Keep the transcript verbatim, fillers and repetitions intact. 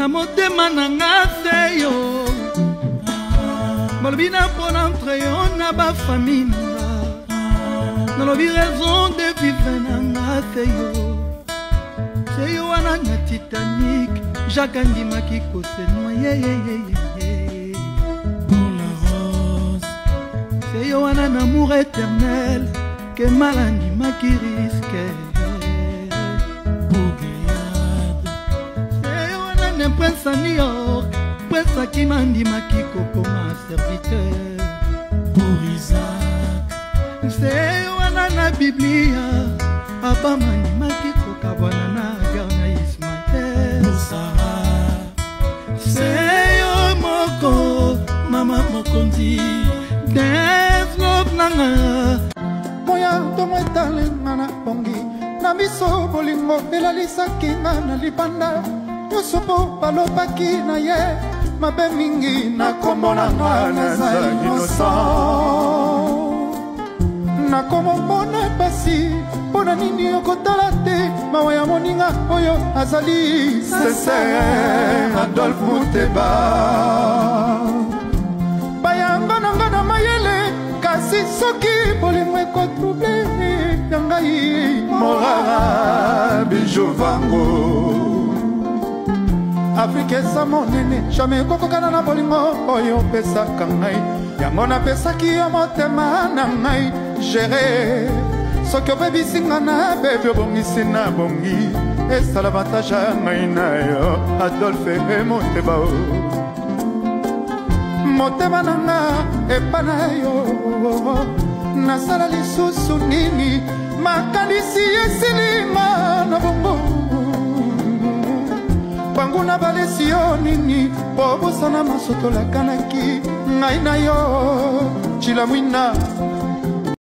motema na nga te yo balobi na mpona entre yo na bafamille nanga nalobi raison de vivre na nga te yo se yo wana na Titanic Jacques andimaki kose noye pour la rose se yo wana na amour éternel que mal andimaki risque prince à New York, prince à qui mandimaki kokoma serviteur pour Isaac. C'est wana na Biblia, papa mandimaki kokabwana na garna Ismaël pour Sarah. C'est yo moko, mama mokonzi, développe nanga. Moya tomo etale ngana pongi, na miso bolingo elalisaki ngana libanda. Yosopo balobaki na ye mabe mingi na kombo na nga naza innocent nakomo mpona pasi mpona nini okotala te mawa ya moninga oyo azali Sincere Adolphe Muteba bayanga na nga na mayele kasi soki bolingo ekotrouble ya ngai Morara Bijou Vango Afrique eza monene jamais kokokana na bolingo oyo opesaka ngai yango napesaki yo motema na ngai gere soki obebisi nga na bebi obongisi na bongi esala avantage ya ngai na yo Adolphe Muteba motema na nga epa na yo nasala lisusu nini makanisi esilinga na bongo banguna balesi yo nini po bosana masoto lakanaki ngai na yo Chila Mwina